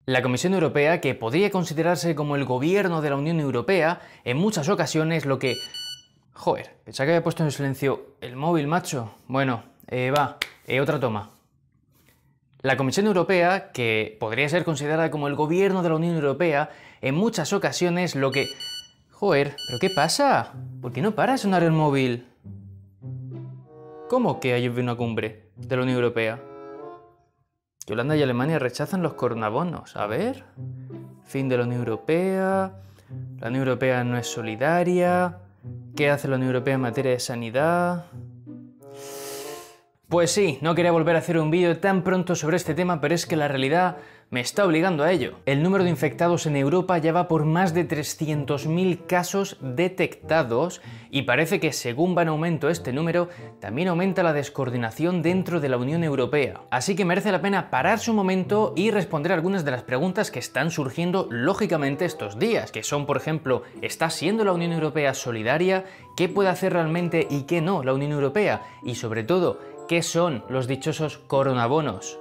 La Comisión Europea, que podría considerarse como el gobierno de la Unión Europea, en muchas ocasiones lo que... Joder, pensaba que había puesto en silencio el móvil, macho. Bueno, otra toma. La Comisión Europea, que podría ser considerada como el gobierno de la Unión Europea, en muchas ocasiones lo que... Joder, ¿pero qué pasa? ¿Por qué no para de sonar el móvil? ¿Cómo que hay una cumbre de la Unión Europea? Que Holanda y Alemania rechazan los coronabonos. A ver... Fin de la Unión Europea... La Unión Europea no es solidaria... ¿Qué hace la Unión Europea en materia de sanidad? Pues sí, no quería volver a hacer un vídeo tan pronto sobre este tema, pero es que la realidad me está obligando a ello. El número de infectados en Europa ya va por más de 300.000 casos detectados y parece que según va en aumento este número, también aumenta la descoordinación dentro de la Unión Europea. Así que merece la pena pararse un momento y responder algunas de las preguntas que están surgiendo lógicamente estos días, que son, por ejemplo, ¿está siendo la Unión Europea solidaria? ¿Qué puede hacer realmente y qué no la Unión Europea? Y sobre todo, ¿qué son los dichosos coronabonos?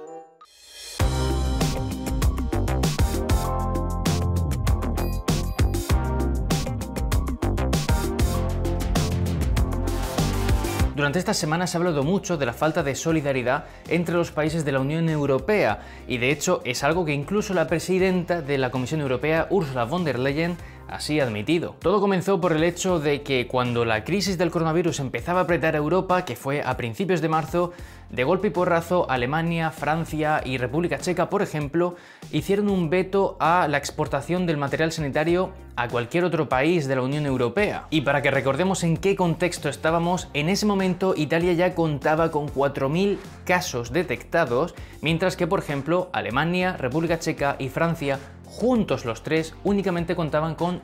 Durante estas semanas se ha hablado mucho de la falta de solidaridad entre los países de la Unión Europea y de hecho es algo que incluso la presidenta de la Comisión Europea, Ursula von der Leyen, así ha admitido. Todo comenzó por el hecho de que cuando la crisis del coronavirus empezaba a apretar a Europa, que fue a principios de marzo, de golpe y porrazo Alemania, Francia y República Checa, por ejemplo, hicieron un veto a la exportación del material sanitario a cualquier otro país de la Unión Europea. Y para que recordemos en qué contexto estábamos, en ese momento Italia ya contaba con 4.000 casos detectados, mientras que, por ejemplo, Alemania, República Checa y Francia, juntos los tres, únicamente contaban con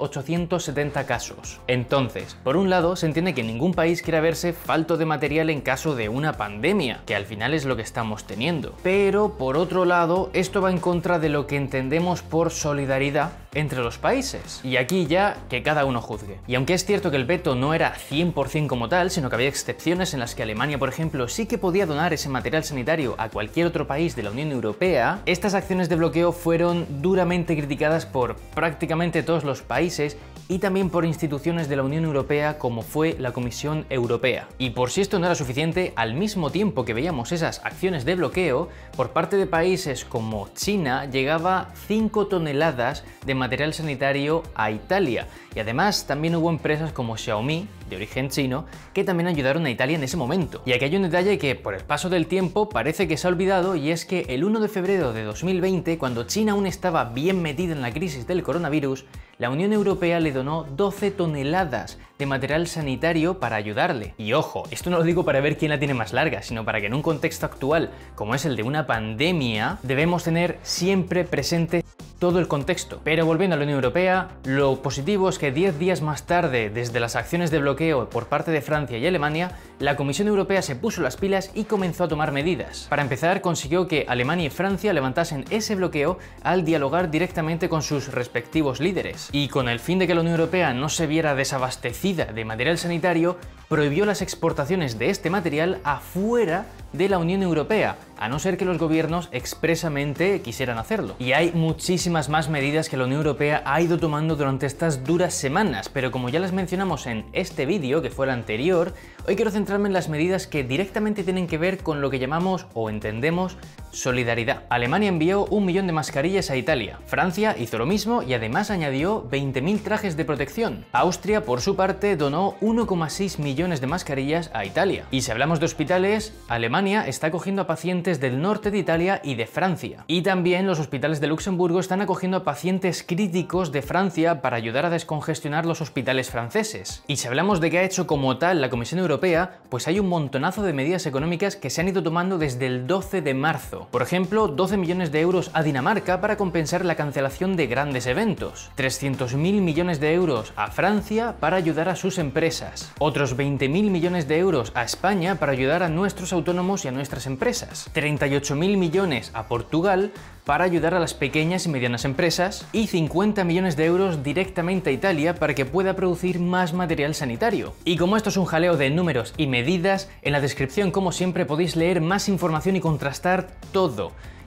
870 casos. Entonces, por un lado, se entiende que ningún país quiera verse falto de material en caso de una pandemia, que al final es lo que estamos teniendo. Pero, por otro lado, esto va en contra de lo que entendemos por solidaridad entre los países. Y aquí ya que cada uno juzgue. Y aunque es cierto que el veto no era 100% como tal, sino que había excepciones en las que Alemania, por ejemplo, sí que podía donar ese material sanitario a cualquier otro país de la Unión Europea, estas acciones de bloqueo fueron duramente criticadas por prácticamente todos los países y también por instituciones de la Unión Europea como fue la Comisión Europea. Y por si esto no era suficiente, al mismo tiempo que veíamos esas acciones de bloqueo, por parte de países como China llegaba 5 toneladas de material sanitario a Italia. Y además también hubo empresas como Xiaomi, de origen chino, que también ayudaron a Italia en ese momento. Y aquí hay un detalle que por el paso del tiempo parece que se ha olvidado, y es que el 1 de febrero de 2020, cuando China aún estaba bien metida en la crisis del coronavirus, la Unión Europea le donó 12 toneladas de material sanitario para ayudarle. Y ojo, esto no lo digo para ver quién la tiene más larga, sino para que en un contexto actual, como es el de una pandemia, debemos tener siempre presente todo el contexto. Pero volviendo a la Unión Europea, lo positivo es que 10 días más tarde, desde las acciones de bloqueo por parte de Francia y Alemania, la Comisión Europea se puso las pilas y comenzó a tomar medidas. Para empezar, consiguió que Alemania y Francia levantasen ese bloqueo al dialogar directamente con sus respectivos líderes. Y con el fin de que la Unión Europea no se viera desabastecida de material sanitario, prohibió las exportaciones de este material afuera de la Unión Europea, a no ser que los gobiernos expresamente quisieran hacerlo. Y hay muchísimas más medidas que la Unión Europea ha ido tomando durante estas duras semanas, pero como ya las mencionamos en este vídeo, que fue el anterior, hoy quiero centrarme en las medidas que directamente tienen que ver con lo que llamamos o entendemos solidaridad. Alemania envió 1 millón de mascarillas a Italia, Francia hizo lo mismo y además añadió 20.000 trajes de protección. Austria, por su parte, donó 1,6 millones de mascarillas a Italia. Y si hablamos de hospitales, Alemania está acogiendo a pacientes del norte de Italia y de Francia. Y también los hospitales de Luxemburgo están acogiendo a pacientes críticos de Francia para ayudar a descongestionar los hospitales franceses. Y si hablamos de qué ha hecho como tal la Comisión Europea, pues hay un montonazo de medidas económicas que se han ido tomando desde el 12 de marzo. Por ejemplo, 12 millones de euros a Dinamarca para compensar la cancelación de grandes eventos. 300.000 millones de euros a Francia para ayudar a sus empresas. Otros 20.000 millones de euros a España para ayudar a nuestros autónomos y a nuestras empresas. 38.000 millones a Portugal para ayudar a las pequeñas y medianas empresas y 50 millones de euros directamente a Italia para que pueda producir más material sanitario. Y como esto es un jaleo de números y medidas, en la descripción, como siempre, podéis leer más información y contrastar todo.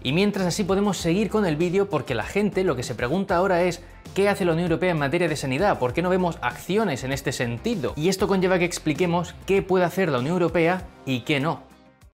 Y mientras, así podemos seguir con el vídeo, porque la gente lo que se pregunta ahora es ¿qué hace la Unión Europea en materia de sanidad? ¿Por qué no vemos acciones en este sentido? Y esto conlleva que expliquemos qué puede hacer la Unión Europea y qué no.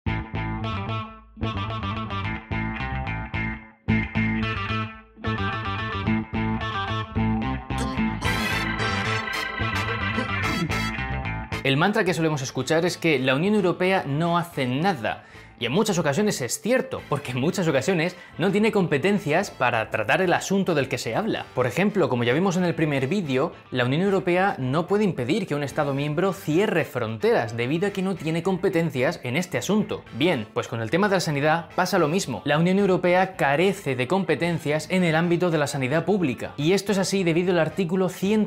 El mantra que solemos escuchar es que la Unión Europea no hace nada. Y en muchas ocasiones es cierto, porque en muchas ocasiones no tiene competencias para tratar el asunto del que se habla. Por ejemplo, como ya vimos en el primer vídeo, la Unión Europea no puede impedir que un Estado miembro cierre fronteras debido a que no tiene competencias en este asunto. Bien, pues con el tema de la sanidad pasa lo mismo. La Unión Europea carece de competencias en el ámbito de la sanidad pública. Y esto es así debido al artículo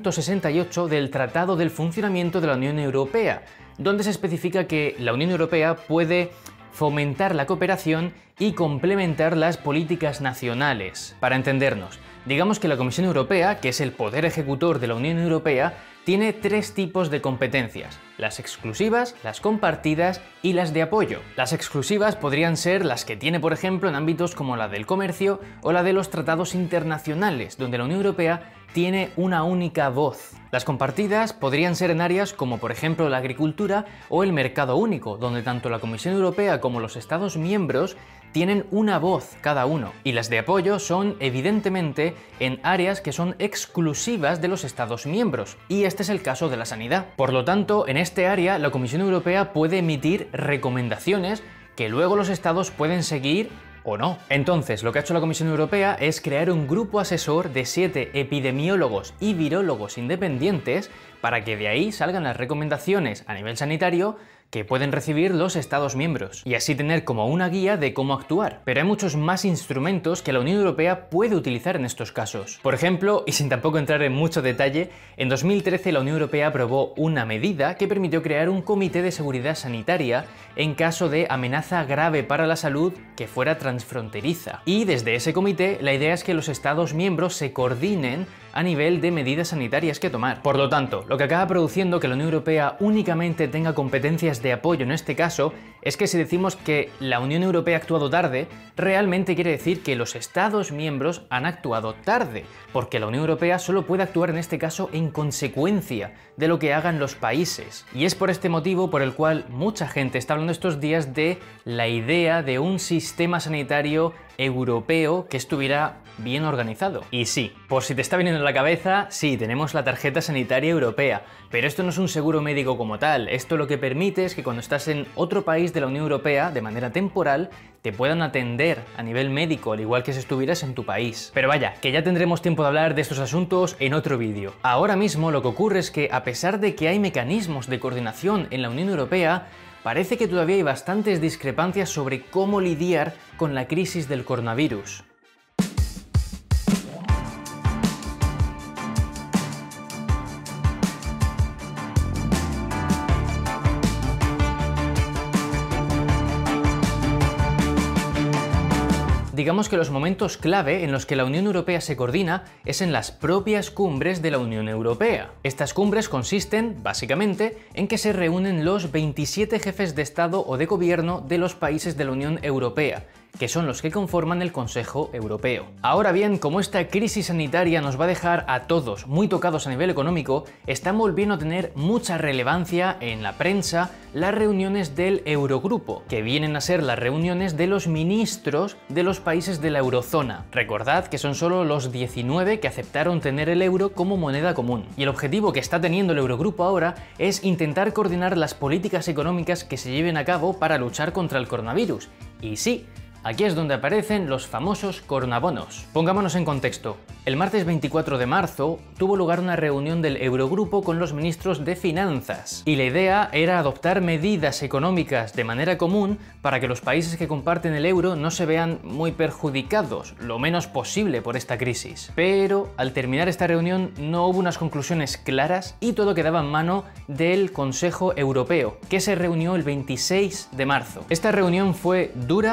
168 del Tratado del Funcionamiento de la Unión Europea, donde se especifica que la Unión Europea puede fomentar la cooperación y complementar las políticas nacionales. Para entendernos, digamos que la Comisión Europea, que es el poder ejecutor de la Unión Europea, tiene tres tipos de competencias: las exclusivas, las compartidas y las de apoyo. Las exclusivas podrían ser las que tiene, por ejemplo, en ámbitos como la del comercio o la de los tratados internacionales, donde la Unión Europea tiene una única voz. Las compartidas podrían ser en áreas como, por ejemplo, la agricultura o el mercado único, donde tanto la Comisión Europea como los Estados miembros tienen una voz cada uno. Y las de apoyo son, evidentemente, en áreas que son exclusivas de los Estados miembros, y este es el caso de la sanidad. Por lo tanto, en este área, la Comisión Europea puede emitir recomendaciones que luego los Estados pueden seguir o no. Entonces, lo que ha hecho la Comisión Europea es crear un grupo asesor de 7 epidemiólogos y virólogos independientes para que de ahí salgan las recomendaciones a nivel sanitario que pueden recibir los Estados miembros, y así tener como una guía de cómo actuar. Pero hay muchos más instrumentos que la Unión Europea puede utilizar en estos casos. Por ejemplo, y sin tampoco entrar en mucho detalle, en 2013 la Unión Europea aprobó una medida que permitió crear un comité de seguridad sanitaria en caso de amenaza grave para la salud que fuera transfronteriza. Y desde ese comité la idea es que los Estados miembros se coordinen a nivel de medidas sanitarias que tomar. Por lo tanto, lo que acaba produciendo que la Unión Europea únicamente tenga competencias de apoyo en este caso es que si decimos que la Unión Europea ha actuado tarde, realmente quiere decir que los Estados miembros han actuado tarde, porque la Unión Europea solo puede actuar en este caso en consecuencia de lo que hagan los países. Y es por este motivo por el cual mucha gente está hablando estos días de la idea de un sistema sanitario europeo que estuviera bien organizado. Y sí, por si te está viniendo en la cabeza, sí, tenemos la tarjeta sanitaria europea, pero esto no es un seguro médico como tal. Esto lo que permite es que cuando estás en otro país de la Unión Europea, de manera temporal, te puedan atender a nivel médico, al igual que si estuvieras en tu país. Pero vaya, que ya tendremos tiempo de hablar de estos asuntos en otro vídeo. Ahora mismo lo que ocurre es que, a pesar de que hay mecanismos de coordinación en la Unión Europea, parece que todavía hay bastantes discrepancias sobre cómo lidiar con la crisis del coronavirus. Digamos que los momentos clave en los que la Unión Europea se coordina es en las propias cumbres de la Unión Europea. Estas cumbres consisten, básicamente, en que se reúnen los 27 jefes de Estado o de Gobierno de los países de la Unión Europea, que son los que conforman el Consejo Europeo. Ahora bien, como esta crisis sanitaria nos va a dejar a todos muy tocados a nivel económico, están volviendo a tener mucha relevancia en la prensa las reuniones del Eurogrupo, que vienen a ser las reuniones de los ministros de los países de la eurozona. Recordad que son solo los 19 que aceptaron tener el euro como moneda común. Y el objetivo que está teniendo el Eurogrupo ahora es intentar coordinar las políticas económicas que se lleven a cabo para luchar contra el coronavirus. Y sí, aquí es donde aparecen los famosos coronabonos. Pongámonos en contexto. El martes 24 de marzo tuvo lugar una reunión del Eurogrupo con los ministros de Finanzas, y la idea era adoptar medidas económicas de manera común para que los países que comparten el euro no se vean muy perjudicados, lo menos posible, por esta crisis. Pero al terminar esta reunión no hubo unas conclusiones claras y todo quedaba en mano del Consejo Europeo, que se reunió el 26 de marzo. Esta reunión fue dura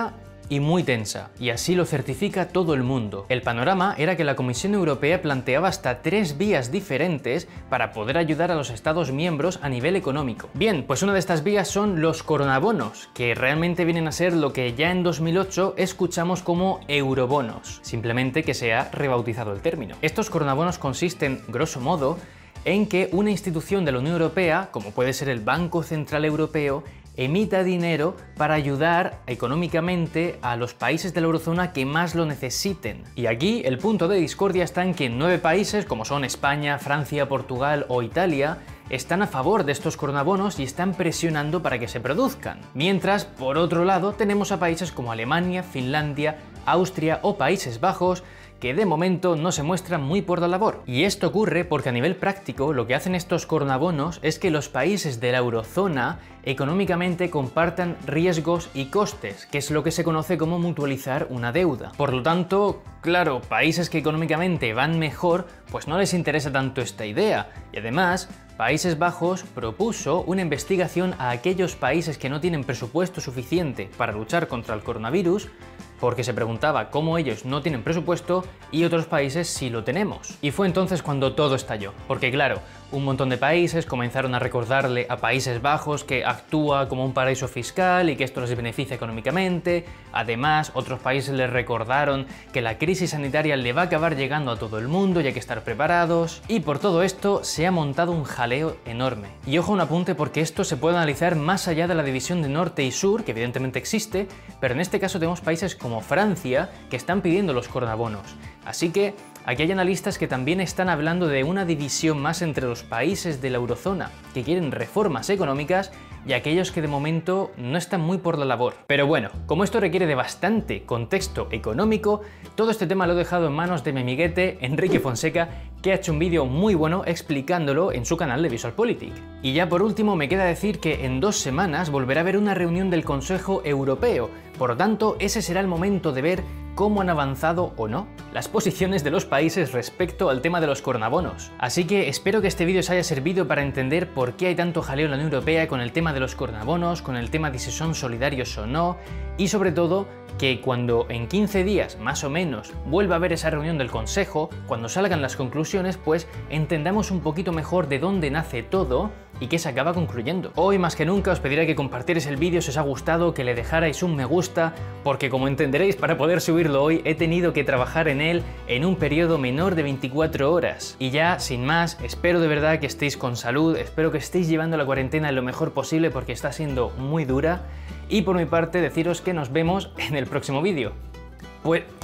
y muy tensa, y así lo certifica todo el mundo. El panorama era que la Comisión Europea planteaba hasta 3 vías diferentes para poder ayudar a los Estados miembros a nivel económico. Bien, pues una de estas vías son los coronabonos, que realmente vienen a ser lo que ya en 2008 escuchamos como eurobonos, simplemente que se ha rebautizado el término. Estos coronabonos consisten, grosso modo, en que una institución de la Unión Europea, como puede ser el Banco Central Europeo, emita dinero para ayudar económicamente a los países de la eurozona que más lo necesiten. Y aquí el punto de discordia está en que 9 países, como son España, Francia, Portugal o Italia, están a favor de estos coronabonos y están presionando para que se produzcan. Mientras, por otro lado, tenemos a países como Alemania, Finlandia, Austria o Países Bajos, que de momento no se muestran muy por la labor. Y esto ocurre porque a nivel práctico lo que hacen estos coronabonos es que los países de la eurozona económicamente compartan riesgos y costes, que es lo que se conoce como mutualizar una deuda. Por lo tanto, claro, países que económicamente van mejor, pues no les interesa tanto esta idea. Y además, Países Bajos propuso una investigación a aquellos países que no tienen presupuesto suficiente para luchar contra el coronavirus, porque se preguntaba cómo ellos no tienen presupuesto y otros países sí lo tenemos. Y fue entonces cuando todo estalló, porque claro, un montón de países comenzaron a recordarle a Países Bajos que actúa como un paraíso fiscal y que esto les beneficia económicamente. Además, otros países les recordaron que la crisis sanitaria le va a acabar llegando a todo el mundo y hay que estar preparados. Y por todo esto se ha montado un jaleo enorme. Y ojo, un apunte, porque esto se puede analizar más allá de la división de norte y sur, que evidentemente existe, pero en este caso tenemos países como Francia que están pidiendo los coronabonos. Así que aquí hay analistas que también están hablando de una división más entre los países de la eurozona que quieren reformas económicas y aquellos que de momento no están muy por la labor. Pero bueno, como esto requiere de bastante contexto económico, todo este tema lo he dejado en manos de mi amiguete Enrique Fonseca, que ha hecho un vídeo muy bueno explicándolo en su canal de VisualPolitik. Y ya por último me queda decir que en 2 semanas volverá a haber una reunión del Consejo Europeo, por lo tanto ese será el momento de ver cómo han avanzado o no las posiciones de los países respecto al tema de los coronabonos. Así que espero que este vídeo os haya servido para entender por qué hay tanto jaleo en la Unión Europea con el tema de los coronabonos, con el tema de si son solidarios o no, y sobre todo que cuando en 15 días más o menos vuelva a haber esa reunión del Consejo, cuando salgan las conclusiones, pues entendamos un poquito mejor de dónde nace todo y qué se acaba concluyendo. Hoy más que nunca os pediré que compartierais el vídeo si os ha gustado, que le dejarais un me gusta, porque como entenderéis, para poder subirlo hoy he tenido que trabajar en él en un periodo menor de 24 horas. Y ya, sin más, espero de verdad que estéis con salud, espero que estéis llevando la cuarentena lo mejor posible porque está siendo muy dura. Y por mi parte deciros que nos vemos en el próximo vídeo. Pues